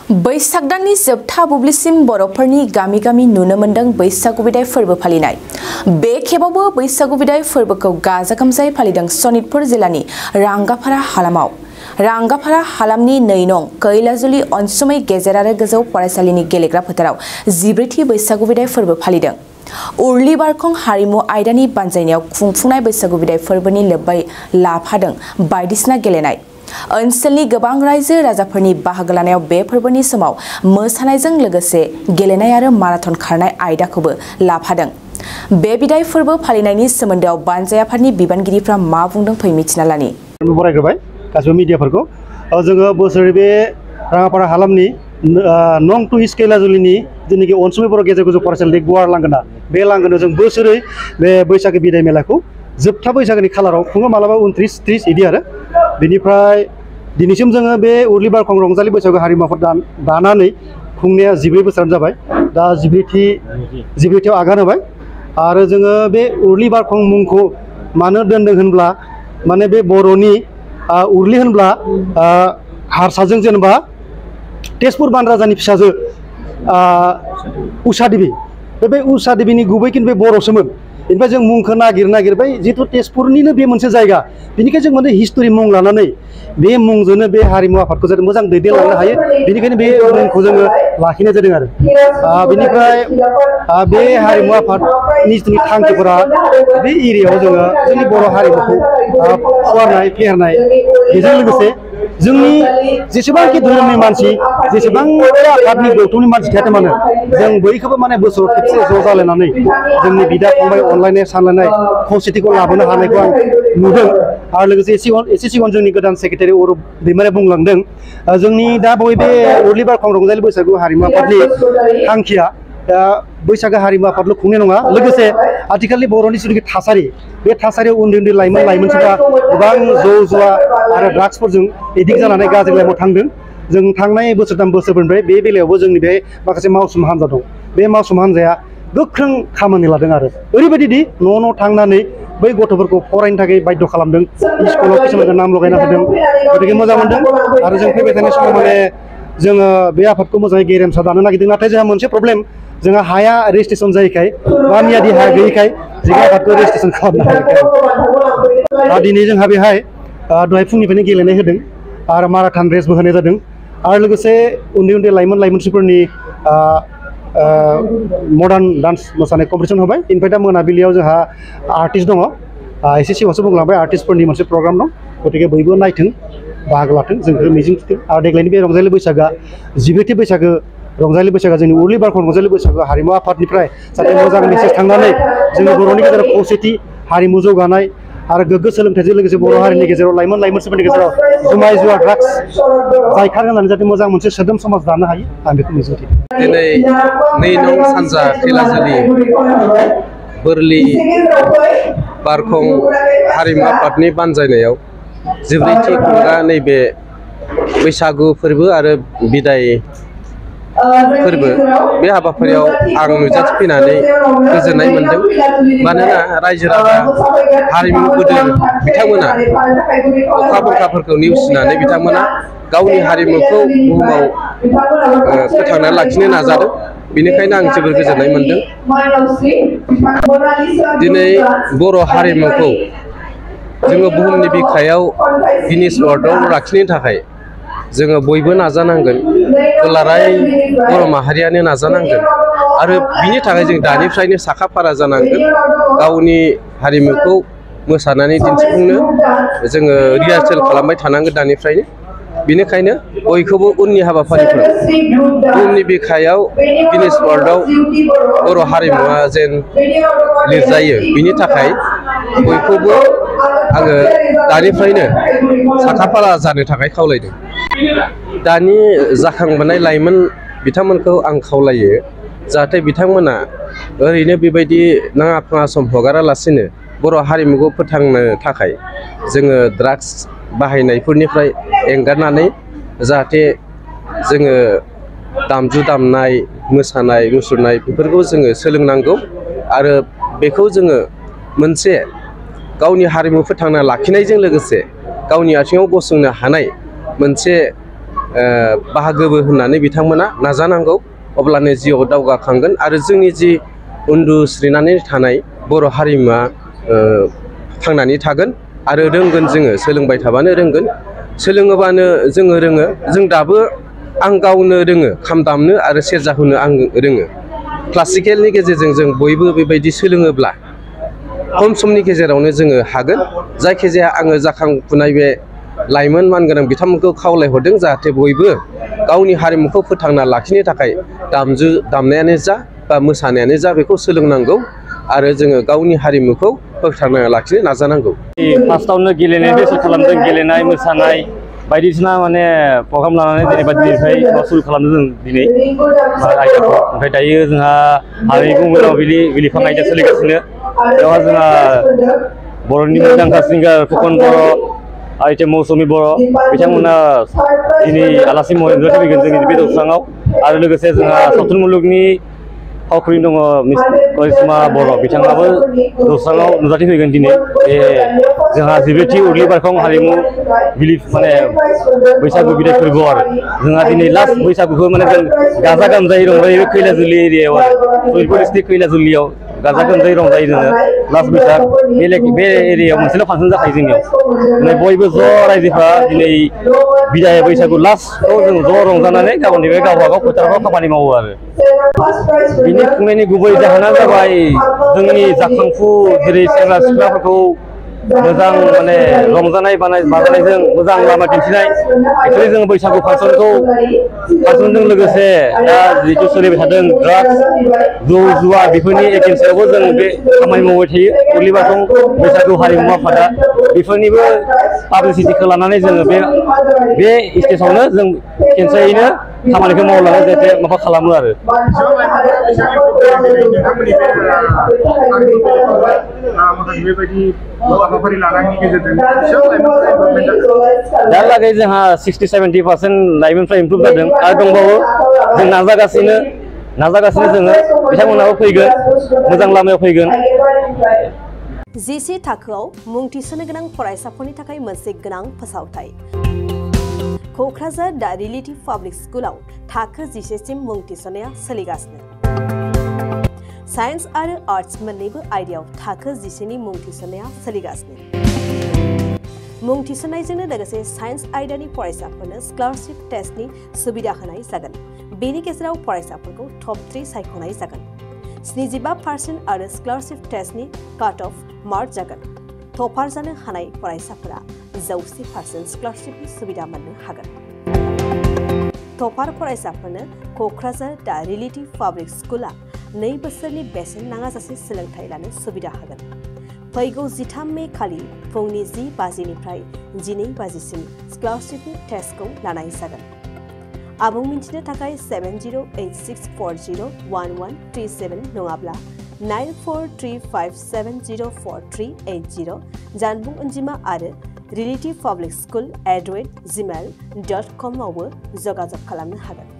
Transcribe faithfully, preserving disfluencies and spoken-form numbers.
बैसाग दाननि जोबथा बुब्लिसिम बर'फोरनि गामि गामि नुनो मोन्दों बैसागु बिदाय फोरबो फालिनाय। बे खेबावबो बैसागु बिदाय फोरबोखौ गाजा गोमजायै फालिदों सनितपुर जिल्लानि रांगाफारा हालामाव। रांगाफारा हालामनि नै नं कैलाजुलि अनसुमै गेजेर आरो गोजौ फरायसालिनि गेलेग्रा फोथाराव जिब्रैथि बैसागु बिदाय फोरबो फालिदों। उर्लि बारखं हारिमु आयदानि बानजायनायाव खुंफुंनाय बैसागु बिदाय फोरबोनि लोब्बै लाफादों बायदिसिना गेलेनाय। ओनसोलनि गोबां रायजो राजाफोरनि बाहागो लानायाव बे फोरबोनि समाव मोसानायजों लोगोसे गेलेनाय आरो माराथन खारनाय आयदाखौबो लाफादों। बे बिदाय फोरबो फालिनायनि सोमोन्दोआव बानजाय आफादनि बिबानगिरिफ्रा मा बुंदों फै मिथिना लानि। बरायग्रोबाय गासिबो मिडियाफोरखौ जोङो बोसोरै बे राङापारा हालामनि नं टु इस्ट कैलाजुलिनि जेनाखि अनसुमै बर' गेजेर गोजौ फरायसालिनि गुवार लांगोना बे लांगोनायाव जों बोसोरै बे बैसागो बिदाय मेलाखौ जोबथा बैसागोनि खालाराव खुङो, मालाबा उनथ्रिस त्रिस इदि आरो बेनिफ्राय दिनैसिम जोङो बे उर्लि बारखं रंजालि बैसागु हारिमु आफाद दानानै खुंनाया जिब्रै बोसोरानो जाबाय। दा जिब्रैथि जिब्रैथियाव आगान होबाय आरो जोङो बे उर्लि बारखं मुंखौ मानो दोनदों होनब्ला माने बे बर'नि उर्लि होनब्ला हारसाजों जेनेबा तेजपुर बान राजानि फिसाजो उषा देवी, बे उषा देवीनि गुबै खिन्थु बे बर'सोमोन। बेनिफ्राय जों मुंखौ नागिर नागिर बै जिहेतु तेजपुरनिनो बे मोनसे जायगा, बेनिखायनो जों माने हिस्टरि मुं लानानै बे मुंजोंनो बे हारिमु आफादखौ जाहाथे मोजां दैदेनलांनो हायो, बेनिखायनो बे मुंखौ जोङो लाखिनाय जादों आरो बेनिफ्राय बे हारिमु आफादनि जिथु थांखिफोरा बे एरियायाव जोङो जोंनि बर' हारिमुखौ फुवारनाय फेहेरनाय, बेजों लोगोसे जोंनि जेसेबांखि धोरोमनि मानसि जेसेबां आफादनि गौथुमनि मानसि थायाथों मानो जों बयखौबो माने बोसोराव खेबसे ज' जालायनानै जोंनि बिदा फंबाय अनलायनाय सानलायनाय खौसेथिखौ लाबोनो हानायखौ आं नुदों। आरो लोगोसे एसे सिगां जोंनि गोदान सेक्रेटारि अरुप दैमारिया बुंलांदों जोंनि दा बयबो उर्लि बारखं रंजालि बैसागु हारिमु आफादनि थांखिया दा बैसागो हारिमु आफादल' खुंनाय नङा, लोगोसे आथिखालनि बर'नि जिथुनाखि थासारि बे थासारियाव उन्दै उन्दै लाइमोन लाइमोनफोरा गोबां जौ जुवा आरो ड्राग्सफोरजों एडिक्ट जानानै गाज्रि लामायाव थांदों। जों थांनाय बोसोरथाम बोसोरफोरनिफ्राय बे बेलायावबो जोंनि बे माखासे मावसुम हान्जा दं। बे मावसुम हान्जाया गोख्रों खामानि लादों आरो ओरैबायदि दि न' न' थांनानै बै गथ'फोरखौ फरायनो थाखाय बाध्य खालामदों, स्कुलाव किसुमानखौ नाम लगायना होदों। गतिके मोजां मोनदों आरो जों फैबाय थानाय समाव माने जोङो बे आफादखौ मोजाङै गेरेमसा दानो नागिरदों। नाथाय जोंहा मोनसे प्रब्लेम, जोंहा हाया रेजिस्ट्रेसन जायैखाय बा मियादि हाया गैयैखाय जों आफादखौ रेजिस्ट्रेसन खालामनो हायाखै। आरो दिनै जोंहा बेहाय दहाय फुंनिफ्रायनो गेलेनाय होदों आरो माराथन रेसबो होनाय जादों आरो लोगोसे उन्दै उन्दै लाइमोन लाइमोनसिफोरनि मडार्न डान्स मोसानाय कम्पिटिसन होबाय। बेनिफ्राय दा मोनाबिलियाव जोंहा आर्टिस्ट दङ, एसे सिगाङावसो बुंलांबाय आर्टिस्टफोरनि मोनसे प्रग्राम दं। गतिके बयबो नायथों बाहागो लाथों, जोंखौ मिजिंथिदों। आरो देग्लायनि बे रंजालि बैसागोआ जिब्रैथि बैसागो रंजालि बैसागोआ जोंनि उर्लि बारखं रंजालि बैसागो हारिमु आफादनिफ्राय जाहाथे मोजां मेसेज थांनानै जोंनि बर'नि गेजेराव खौसेथि हारिमु जौगानाय आरो गोग्गो सोलोंथाइजों लोगोसे बर' हारिनि गेजेराव लाइमोन लाइमोनफोरनि गेजेराव जुमाय जुवा ड्राग्स जायखार होनानै जाहाथे मोजां मोनसे सोद्रोम समाज दानो हायो, आं बेखौ मिजिंथिदों। दिनै नै नं सानजा कैलाजुलि उर्लि बारखं हारिमु आफादनि बानजायनायाव जिब्रैथि खुंगा नैबे बैसागु फोरबो आरो बिदाय फोरबो बे हाबाफारियाव आं नुजाथिफैनानै गोजोननाय मोन्दों। मानोना रायजो राजा हारिमु गोदोर बिथांमोना अखा बांखाफोरखौ नेवसिनानै बिथांमोना गावनि हारिमुखौ बुहुमाव फोथांना लाखिनो नाजादों। बेनिखायनो आं जोबोर गोजोननाय मोन्दों। दिनै बर' हारिमुखौ जोङो बुहुमनि बिखायाव गिनिस वर्ल्डआव लाखिनो थाखाय जोङो बयबो नाजानांगोन, दुलाराय बर' माहारियानो नाजानांगोन आरो बिनि थाखाय जों दानिफ्रायनो साखा फारा जानांगोन। गावनि हारिमुखौ मोसानानै दिन्थिफुंनो जोङो रिहार्सेल खालामबाय थानांगोन दानिफ्रायनो। बेनिखायनो बयखौबो उननि हाबाफारिफोर बुहुमनि बिखायाव गिनिस वर्ल्डआव बर' हारिमुवा जेन लिरजायो, बिनि थाखाय बयखौबो आङो दानिफ्रायनो साखाफारा जानो थाखाय खावलायदों। दानि जाखांबोनाय लाइमोन बिथांमोनखौ आं खावलायो जाहाथे बिथांमोना ओरैनो बेबायदि नाङा फाङा सम हगारालासिनो बर' हारिमुखौ फोथांनो थाखाय जोङो ड्राग्स बाहायनायफोरनिफ्राय एंगारनानै जाहाथे जोङो दामजु दामनाय मोसानाय मुसुरनाय बेफोरखौ जोङो सोलोंनांगौ आरो बेखौ जोङो मोनसे गावनि हारिमु फोथांना लाखिनायजों लोगोसे गावनि आथिङाव गसंनो हानाय मोनसे बाहागोबो होननानै बिथांमोना नाजानांगौ अब्लानो जिउआव दावगाखांगोन आरो जोंनि जि उन्दुस्रिनानै थानाय बर' हारिमुवा थांनानै थागोन आरो रोंगोन जोङो सोलोंबाय थाबानो रोंगोन सोलोङोबानो जोङो रोङो जों दाबो आं गावनो रोङो खाम दामनो आरो सेरजा हुनो आं रोङो क्लासिकेलनि गेजेरजों जों बयबो बेबायदि सोलोङोब्ला खम समनि गेजेरावनो जोङो हागोन जायखिजाया आङो जाखांफुनाय बे लाइमोन मानगोनां बिथांमोनखौ खावलायहरदों जाहाथे बयबो गावनि हारिमुखौ फोथांना लाखिनो थाखाय दामजु दामनायानो जा बा मोसानायानो जा बेखौ सोलोंनांगौ आरो जोङो गावनि हारिमुखौ फोथांना लाखिनो नाजानांगौ। फार्स्टआवनो गेलेनाय बेस्ट खालामदों गेलेनाय मोसानाय बायदिसिना माने प्रग्राम लानानै जेनेबा दिनैनिफ्राय सुरु खालामदों जों दिनै आयदाखौ ओमफ्राय दायो जोंहा हारिमु मोनाबिलि बिलिफां आयदा सोलिगासिनो बेवहाय जोंहा बर'नि मुंदांखा सिंगार फुकन बर' आइटे मौसुमि बर' बिथांमोना दिनै आलासि महरै नुजाथिफैगोन जोंनि बे जौस्राङाव आरो लोगोसे जोंहा सावथुन मुलुगनि फावखुंग्रि दङ मिस करिश्मा बर' बिथाङाबो जौस्राङाव नुजाथिफैगोन दिनै बे जोंहा जिब्रैथि उर्लि बारखां हारिमु बिलिफ माने बैसागु बिदाय फोरबोआव आरो जोंहा दिनै लास्ट बैसागुखौ माने जों गाजा गोमजायै रंजायो खैलाजुलि एरियायाव आरो सनितपुर डिस्ट्रिक्ट खैलाजुलियाव गाजा गोमजायै रंजायो जोङो लास्ट बैसाग बे एरियायाव मोनसेल' फांसन जाखायो जोंनियाव माने बयबो ज' रायजोफ्रा दिनै बिदाय बैसागु लास्टखौ जों ज' रंजानानै गावनि बे गावबा गाव फोथाराव खामानि मावो आरो बिनि खुंनायनि गुबै जाहोना जाबाय जोंनि जाखांफु जेरै सेंग्रा सिख्लाफोरखौ मोजां माने रंजानाय बाजानायजों मोजां लामा दिन्थिनाय एक्चुअलि जोङो बैसागु फांसनखौ फांसनजों लोगोसे दा जिहेतु सोलिबाय थादों ड्राग्स जौ जुवा बेफोरनि एगेन्स्टआवबो जों बे खामानि मावबाय थायो उर्लि बारखां बैसागु हारिमु आफादा बेफोरनिबो पाब्लिसिटिखौ लानानै जोङो बे बे स्टेजावनो जों खेनसेयैनो खामानिखौ मावलाङो जाहाथे माबा खालामो आरो दालागै जोंहा सिक्सटि सेभेन्टि पार्सेन्ट लाइमोनफ्रा इमप्रुभ जादों आरो दंबावो जों नाजागासिनो नाजागासिनो जोङो बिथांमोनाबो फैगोन मोजां लामायाव फैगोन। जिसे थाखोआव मुं थिसननो गोनां फरायसाफोरनि थाखाय मोनसे गोनां फोसावथाय क'क्राझार दा रिलेटिभ पाब्लिक स्कुलाव थाखो जिसेसिम मुं थिसननाया सोलिगासिनो साइन्स आरो आर्ट्स मोन्नैबो आयदायाव थाखो जिसेनि मुं थिसननाया सोलिगासिनो मुं थिसननायजोंनो लोगोसे साइन्स आयदानि फरायसाफोरनो स्कलारशिप टेस्टनि सुबिदा होनाय जागोन बेनि गेजेराव फरायसाफोरखौ टप थ्रि सायख'नाय जागोन स्निजिबा पार्सेन्ट आरो स्कलारशिप टेस्टनि काट अफ मार्क जागोन टपार जानो हानाय फरायसाफोरा जौसे पार्सेन्ट स्कलारशिपनि सुबिदा मोननो हागोन टपार फरायसाफोरनो क'क्राझार दा रिलेटिभ पाब्लिक स्कुला नै बोसोरनि बेसेन नाङाजासे सोलोंथाइ लानो सुबिदा होगोन फैगौ जिथाम मे खालि फुंनि जि बाजिनिफ्राय जिनै बाजिसिम स्कलारशिपनि टेस्टखौ लानाय जागोन आबुं मिन्थिनो थाखाय seven zero' eight six four zero' one one three seven नङाब्ला nine four three five seven zero' four three eight zero' जानबुं अनजिमा आरो relative public school at the rate gmail dot com आवबो जगाजग खालामनो हागोन।